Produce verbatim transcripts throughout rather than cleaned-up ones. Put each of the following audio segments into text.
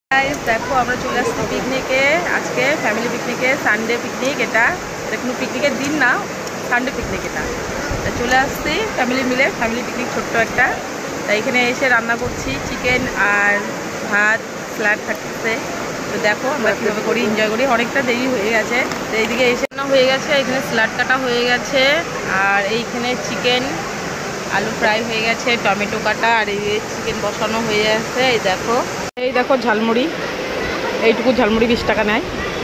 Guys देखो আমরা চলে আসছি পিকনিকে আজকে ফ্যামিলি পিকনিকে সানডে পিকনিক এটা এটা কোনো পিকনিকের দিন না সানডে পিকনিক এটা তা চলে আসছি ফ্যামিলি মিলে ফ্যামিলি পিকনিক ছোট্ট একটা তাই এখানে এসে রান্না করছি চিকেন আর ভাত স্যালাড থাকছে তো দেখো আমরা কীভাবে করি এনজয় করি অনেকটা দেরি হয়ে গেছে তো এইদিকে এসে না হয়ে গেছে এখানে স্যালাড কাটা হয়ে গেছে আর এইখানে চিকেন আলু ফ্রাই হয়ে গেছে টমেটো কাটা আর এই চিকেন বসানো হয়ে গেছে এই দেখো এই দেখো ঝালমুড়ি এইটুকু ঝালমুড়ি বিশ টাকা নেয়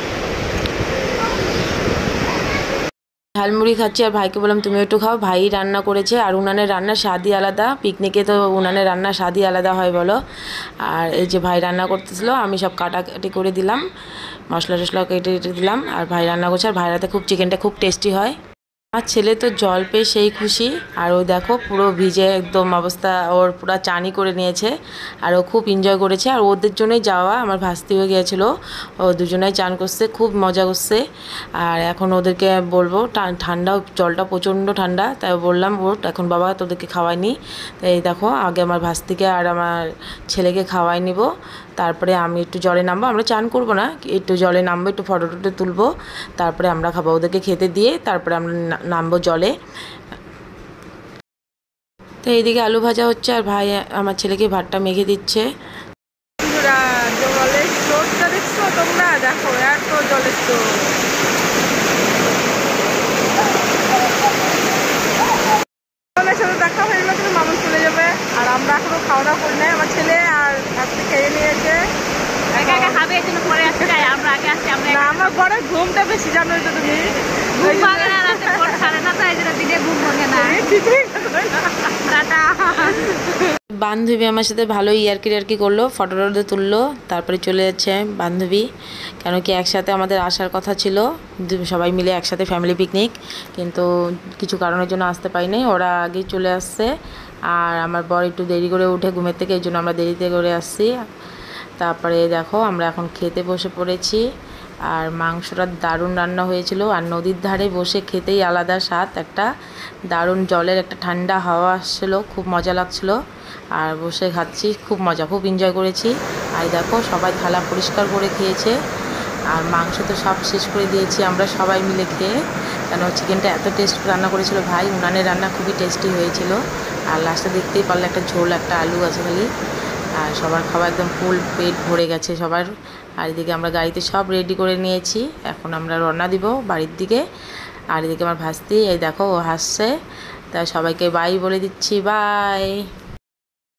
ঝালমুড়ি খাচ্ছি আর ভাইকে বললাম তুমি একটু খাও ভাই রান্না করেছে আর উনানের রান্নার স্বাদই আলাদা পিকনিকে তো উনানের রান্নার স্বাদই আলাদা হয় বলো আর এই যে ভাই রান্না করতেছিল আমি সব কাটাকাটি করে দিলাম মশলা টশলা কেটে কেটে দিলাম আর ভাই রান্না করছে আর ভাইয়ের হাতে খুব চিকেনটা খুব টেস্টি হয় আমার ছেলে তো জল পেয়ে সেই খুশি আর ও দেখো পুরো ভিজে একদম অবস্থা ওর পুরো চানি করে নিয়েছে আর ও খুব এনজয় করেছে আর ওদের জন্যই যাওয়া আমার ভাস্তি হয়ে গিয়েছিলো ও দুজনেই চান করছে খুব মজা করছে আর এখন ওদেরকে বলবো ঠান্ডা জলটা প্রচণ্ড ঠান্ডা তাই বললাম ওর এখন বাবা তোদেরকে খাওয়াইনি তাই দেখো আগে আমার ভাস্তিকে আর আমার ছেলেকে খাওয়াই নিব তারপরে আমি একটু জলে নামবো আমরা চান করবো না একটু জলে নামবো একটু ফটো টটো তুলবো তারপরে আমরা খাবো ওদেরকে খেতে দিয়ে তারপরে আমরা নামবো জলে তো এইদিকে আলু ভাজা হচ্ছে আর ভাই আমার ছেলেকে ভাতটা মেখে দিচ্ছে জলের স্রোতটা দেখছো তোমরা দেখো এত জলের স্রোত সাথে দেখা হয়ে গেলে কিন্তু মামুন চলে যাবে আর আমরা এখনো খাওয়া দাওয়া করি নাই আমার ছেলে আর আজকে খেয়ে নিয়েছে আমার ঘরে ঘুমটা বেশি জানো তো তুমি বান্ধবী আমার সাথে ভালোই ইয়ার্কি ইয়ার্কি করলো ফটো টটো তুললো তারপরে চলে যাচ্ছে বান্ধবী কেন কি একসাথে আমাদের আসার কথা ছিল সবাই মিলে একসাথে ফ্যামিলি পিকনিক কিন্তু কিছু কারণের জন্য আসতে পারিনি ওরা আগেই চলে আসছে আর আমার বর একটু দেরি করে উঠে ঘুমের থেকে এই জন্য আমরা দেরিতে করে আসছি তারপরে দেখো আমরা এখন খেতে বসে পড়েছি আর মাংসটা দারুণ রান্না হয়েছিল আর নদীর ধারে বসে খেতেই আলাদা স্বাদ একটা দারুণ জলের একটা ঠান্ডা হাওয়া আসছিলো খুব মজা লাগছিলো আর বসে খাচ্ছি খুব মজা খুব এনজয় করেছি আর দেখো সবাই থালা পরিষ্কার করে খেয়েছে আর মাংস তো সব শেষ করে দিয়েছি আমরা সবাই মিলে খেয়ে কেন চিকেনটা এত টেস্ট রান্না করেছিল ভাই উনানের রান্না খুবই টেস্টি হয়েছিল আর লাস্টে দেখতেই পারলে একটা ঝোল একটা আলু আছে খালি আর সবার খাবার একদম ফুল পেট ভরে গেছে সবার আর এদিকে আমরা গাড়িতে সব রেডি করে নিয়েছি এখন আমরা রওনা দিব বাড়ির দিকে আর এদিকে আমার ভাস্তি এই দেখো ও হাসছে তাই সবাইকে বাই বলে দিচ্ছি বাই।